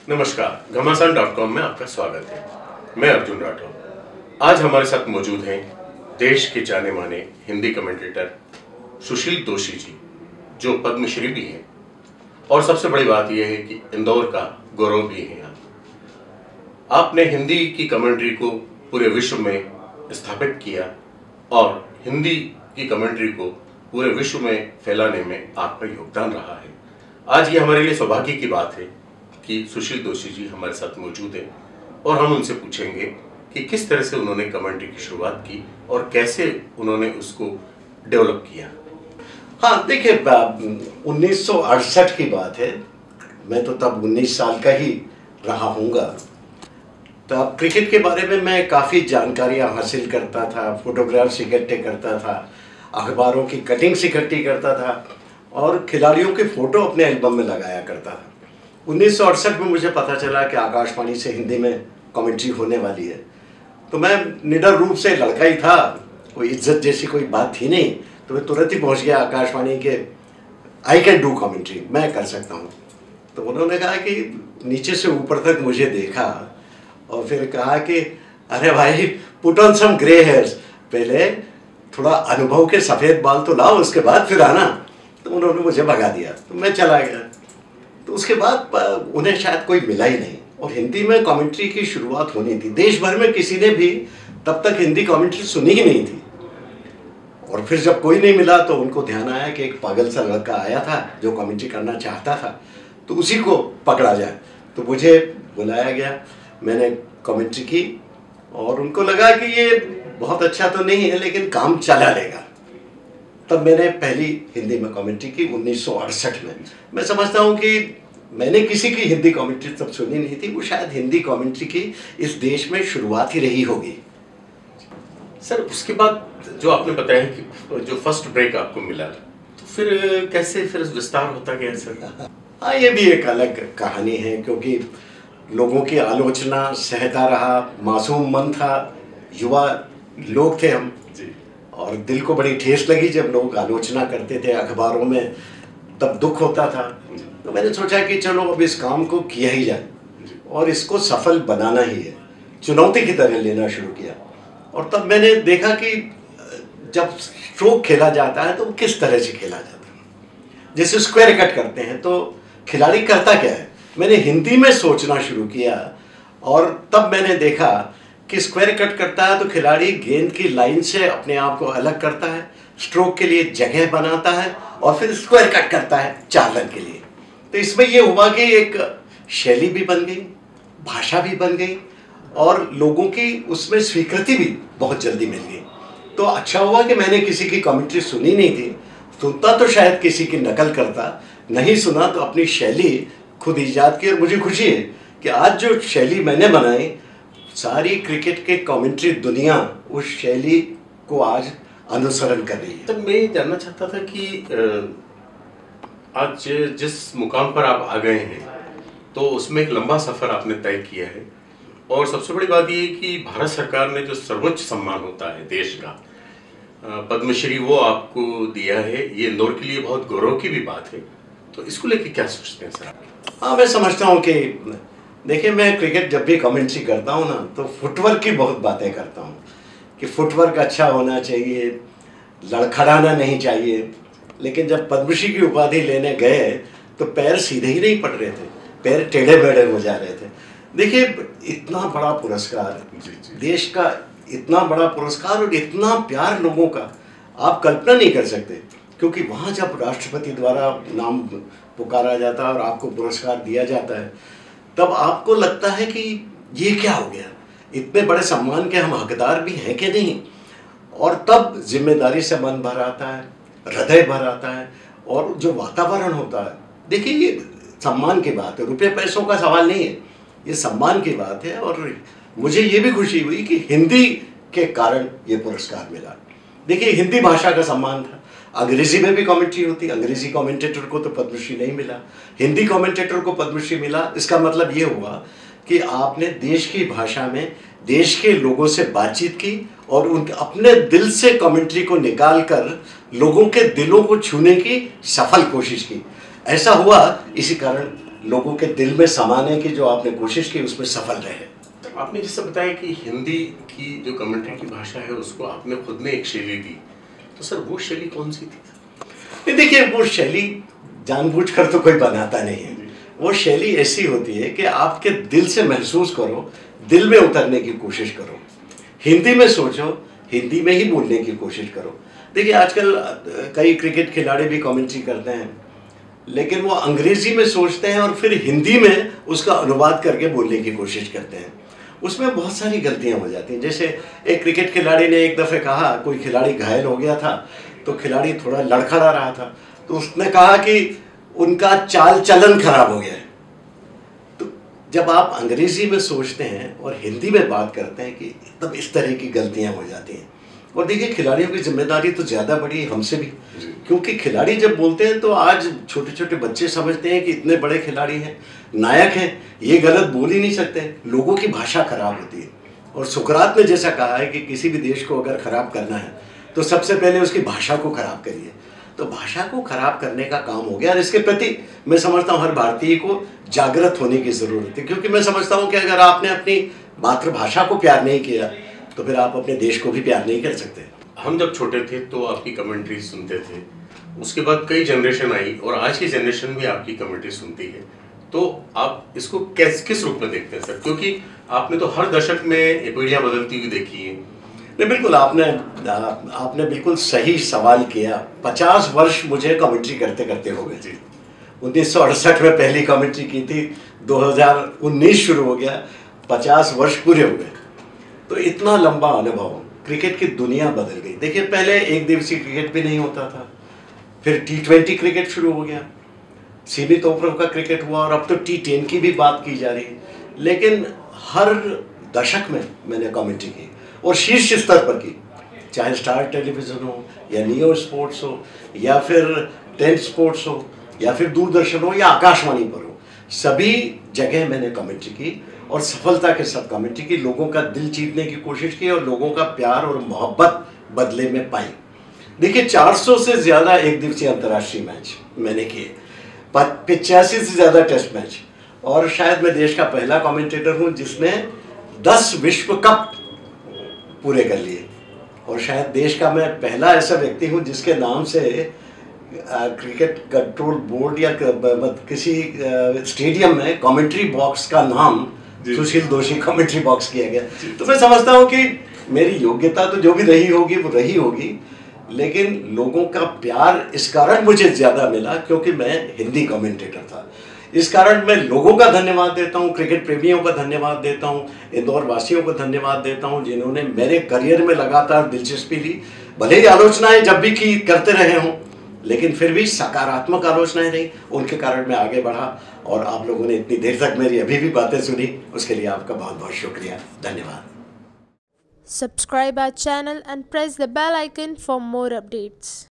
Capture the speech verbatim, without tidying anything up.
नमस्कार, घमासान dot com में आपका स्वागत है। मैं अर्जुन राठौर। आज हमारे साथ मौजूद हैं देश के जाने माने हिंदी कमेंटेटर सुशील दोशी जी, जो पद्मश्री भी हैं, और सबसे बड़ी बात यह है कि इंदौर का गौरव भी है। आप आपने हिंदी की कमेंट्री को पूरे विश्व में स्थापित किया और हिंदी की कमेंट्री को पूरे विश्व में फैलाने में आपका योगदान रहा है। आज ये हमारे लिए सौभाग्य की बात है कि सुशील दोशी जी हमारे साथ मौजूद हैं और हम उनसे पूछेंगे कि किस तरह से उन्होंने कमेंट्री की शुरुआत की और कैसे उन्होंने उसको डेवलप किया। हाँ, देखिए, उन्नीस सौ अड़सठ की बात है। मैं तो तब उन्नीस साल का ही रहा हूँगा। तब क्रिकेट के बारे में मैं काफ़ी जानकारियाँ हासिल करता था, फोटोग्राफ्स इकट्ठे करता था, अखबारों की कटिंग्स इकट्ठी करता था और खिलाड़ियों के फ़ोटो अपने एल्बम में लगाया करता था। उन्नीस सौ अड़सठ में मुझे पता चला कि आकाशवाणी से हिंदी में कमेंट्री होने वाली है, तो मैं निडर रूप से लड़का ही था, कोई इज्जत जैसी कोई बात थी नहीं, तो मैं तुरंत ही पहुंच गया आकाशवाणी के, आई कैन डू कमेंट्री, मैं कर सकता हूं। तो उन्होंने कहा कि नीचे से ऊपर तक मुझे देखा और फिर कहा कि अरे भाई, put on some grey hairs, पहले थोड़ा अनुभव के सफ़ेद बाल तो लाओ, उसके बाद फिर आना। तो उन्होंने मुझे भगा दिया, तो मैं चला गया। तो उसके बाद उन्हें शायद कोई मिला ही नहीं और हिंदी में कमेंट्री की शुरुआत होनी थी। देश भर में किसी ने भी तब तक हिंदी कमेंट्री सुनी ही नहीं थी। और फिर जब कोई नहीं मिला तो उनको ध्यान आया कि एक पागल सा लड़का आया था जो कमेंट्री करना चाहता था, तो उसी को पकड़ा जाए। तो मुझे बुलाया गया, मैंने कमेंट्री की और उनको लगा कि ये बहुत अच्छा तो नहीं है लेकिन काम चला लेगा। तब मैंने पहली हिंदी में कमेंट्री की उन्नीस सौ अड़सठ में। मैं समझता हूँ कि मैंने किसी की हिंदी कमेंट्री तब सुनी नहीं थी, वो शायद हिंदी कमेंट्री की इस देश में शुरुआत ही रही होगी। सर, उसके बाद जो आपने बताया कि जो फर्स्ट ब्रेक आपको मिला, तो फिर कैसे फिर विस्तार होता गया सर? हाँ, ये भी एक अलग कहानी है, क्योंकि लोगों की आलोचना सहता रहा। मासूम मन था, युवा लोग थे हम जी, और दिल को बड़ी ठेस लगी जब लोग आलोचना करते थे अखबारों में, तब दुख होता था। तो मैंने सोचा कि चलो अब इस काम को किया ही जाए और इसको सफल बनाना ही है, चुनौती की तरह लेना शुरू किया। और तब मैंने देखा कि जब स्ट्रोक खेला जाता है तो किस तरह से खेला जाता है। जैसे स्क्वायर कट करते हैं तो खिलाड़ी करता क्या है, मैंने हिंदी में सोचना शुरू किया और तब मैंने देखा कि स्क्वायर कट करता है तो खिलाड़ी गेंद की लाइन से अपने आप को अलग करता है, स्ट्रोक के लिए जगह बनाता है और फिर स्क्वायर कट करता है चार रन के लिए। तो इसमें ये हुआ कि एक शैली भी बन गई, भाषा भी बन गई और लोगों की उसमें स्वीकृति भी बहुत जल्दी मिल गई। तो अच्छा हुआ कि मैंने किसी की कमेंट्री सुनी नहीं थी, सुनता तो शायद किसी की नकल करता, नहीं सुना तो अपनी शैली खुद ईजाद की। और मुझे खुशी है कि आज जो शैली मैंने बनाई, सारी क्रिकेट के कमेंट्री दुनिया उस शैली को आज अनुसरण कर रही है। तब मैं ये जानना चाहता था कि आज जिस मुकाम पर आप आ गए हैं तो उसमें एक लंबा सफ़र आपने तय किया है और सबसे बड़ी बात ये है कि भारत सरकार ने जो सर्वोच्च सम्मान होता है देश का, पद्मश्री, वो आपको दिया है। ये इंदौर के लिए बहुत गौरव की भी बात है। तो इसको लेके क्या सोचते हैं सर आप? हाँ, मैं समझता हूँ कि देखिए, मैं क्रिकेट जब भी कमेंट्री करता हूँ ना तो फुटवर्क की बहुत बातें करता हूँ कि फुटवर्क अच्छा होना चाहिए, लड़खड़ाना नहीं चाहिए। लेकिन जब पद्मश्री की उपाधि लेने गए तो पैर सीधे ही नहीं पड़ रहे थे, पैर टेढ़े मेढ़े हो जा रहे थे। देखिए, इतना बड़ा पुरस्कार, देश का इतना बड़ा पुरस्कार और इतना प्यार लोगों का, आप कल्पना नहीं कर सकते। क्योंकि वहाँ जब राष्ट्रपति द्वारा नाम पुकारा जाता है और आपको पुरस्कार दिया जाता है, तब आपको लगता है कि ये क्या हो गया, इतने बड़े सम्मान के हम हकदार भी हैं कि नहीं। और तब जिम्मेदारी से मन भर आता है, हृदय भर आता है और जो वातावरण होता है, देखिए ये सम्मान की बात है, रुपये पैसों का सवाल नहीं है, ये सम्मान की बात है। और मुझे ये भी खुशी हुई कि हिंदी के कारण ये पुरस्कार मिला। देखिए, हिंदी भाषा का सम्मान था, अंग्रेजी में भी कमेंट्री होती, अंग्रेजी कमेंटेटर को तो पद्मश्री नहीं मिला, हिंदी कमेंटेटर को पद्मश्री मिला। इसका मतलब ये हुआ कि आपने देश की भाषा में देश के लोगों से बातचीत की और उनके अपने दिल से कमेंट्री को निकाल कर लोगों के दिलों को छूने की सफल कोशिश की। ऐसा हुआ, इसी कारण लोगों के दिल में समाने की जो आपने कोशिश की उसमें सफल रहे। आपने जैसे बताया कि हिंदी की जो कमेंट्री की भाषा है उसको आपने खुद ने एक शैली दी, तो सर वो शैली कौन सी थी? देखिए, वो शैली जानबूझकर तो कोई बनाता नहीं है। वो शैली ऐसी होती है कि आपके दिल से महसूस करो, दिल में उतरने की कोशिश करो, हिंदी में सोचो, हिंदी में ही बोलने की कोशिश करो। देखिए, आजकल कई क्रिकेट खिलाड़ी भी कमेंट्री करते हैं, लेकिन वो अंग्रेजी में सोचते हैं और फिर हिंदी में उसका अनुवाद करके बोलने की कोशिश करते हैं। उसमें बहुत सारी गलतियां हो जाती हैं। जैसे एक क्रिकेट खिलाड़ी ने एक दफ़े कहा, कोई खिलाड़ी घायल हो गया था तो खिलाड़ी थोड़ा लड़खड़ा रहा था, तो उसने कहा कि उनका चाल चलन खराब हो गया है। तो जब आप अंग्रेजी में सोचते हैं और हिंदी में बात करते हैं कि तब इस तरह की गलतियां हो जाती हैं। और देखिए, खिलाड़ियों की जिम्मेदारी तो ज़्यादा बड़ी है हमसे भी, क्योंकि खिलाड़ी जब बोलते हैं तो आज छोटे छोटे बच्चे समझते हैं कि इतने बड़े खिलाड़ी हैं, नायक हैं, ये गलत बोल ही नहीं सकते। लोगों की भाषा खराब होती है। और सुकरात ने जैसा कहा है कि किसी भी देश को अगर ख़राब करना है तो सबसे पहले उसकी भाषा को ख़राब करिए। तो भाषा को ख़राब करने का काम हो गया, और इसके प्रति मैं समझता हूँ हर भारतीय को जागृत होने की ज़रूरत है। क्योंकि मैं समझता हूँ कि अगर आपने अपनी मातृभाषा को प्यार नहीं किया तो फिर आप अपने देश को भी प्यार नहीं कर सकते। हम जब छोटे थे तो आपकी कमेंट्री सुनते थे, उसके बाद कई जनरेशन आई और आज की जनरेशन भी आपकी कमेंट्री सुनती है, तो आप इसको किस किस रूप में देखते हैं सर? क्योंकि आपने तो हर दशक में पीढ़ियां बदलती हुई देखी है। नहीं, बिल्कुल आपने आपने बिल्कुल सही सवाल किया। पचास वर्ष मुझे कमेंट्री करते करते हो गए जी। उन्नीस सौ अड़सठ में पहली कमेंट्री की थी, दो हज़ार उन्नीस शुरू हो गया, पचास वर्ष पूरे हो गए। तो इतना लंबा अनुभव, क्रिकेट की दुनिया बदल गई। देखिए, पहले एक दिवसीय क्रिकेट भी नहीं होता था, फिर टी ट्वेंटी क्रिकेट शुरू हो गया, सीमित ओवरों का क्रिकेट हुआ, और अब तो टी टेन की भी बात की जा रही है। लेकिन हर दशक में मैंने कमेंट्री की, और शीर्ष स्तर पर की, चाहे स्टार टेलीविज़न हो या नियो स्पोर्ट्स हो या फिर टेन स्पोर्ट्स हो या फिर दूरदर्शन हो या आकाशवाणी पर हो, सभी जगह मैंने कमेंट्री की और सफलता के साथ कमेंट्री की। लोगों का दिल जीतने की कोशिश की और लोगों का प्यार और मोहब्बत बदले में पाई। देखिए, चार सौ से ज़्यादा एक दिवसीय अंतर्राष्ट्रीय मैच मैंने किए, पिचासी से ज़्यादा टेस्ट मैच, और शायद मैं देश का पहला कमेंटेटर हूं जिसने दस विश्व कप पूरे कर लिए, और शायद देश का मैं पहला ऐसा व्यक्ति हूं जिसके नाम से क्रिकेट कंट्रोल बोर्ड या किसी स्टेडियम में कमेंट्री बॉक्स का नाम सुशील दोषी कमेंट्री बॉक्स किया गया। तो मैं समझता हूँ कि मेरी योग्यता तो जो भी रही होगी वो रही होगी, लेकिन लोगों का प्यार इस कारण मुझे ज़्यादा मिला क्योंकि मैं हिंदी कमेंटेटर था। इस कारण मैं लोगों का धन्यवाद देता हूँ, क्रिकेट प्रेमियों का धन्यवाद देता हूँ, इंदौर वासियों को धन्यवाद देता हूँ जिन्होंने मेरे करियर में लगातार दिलचस्पी ली। भले ही आलोचनाएं जब भी की करते रहे हों, लेकिन फिर भी सकारात्मक आलोचनाएं रही, उनके कारण मैं आगे बढ़ा, और आप लोगों ने इतनी देर तक मेरी अभी भी बातें सुनी, उसके लिए आपका बहुत बहुत शुक्रिया, धन्यवाद। Subscribe our channel and press the bell icon for more updates.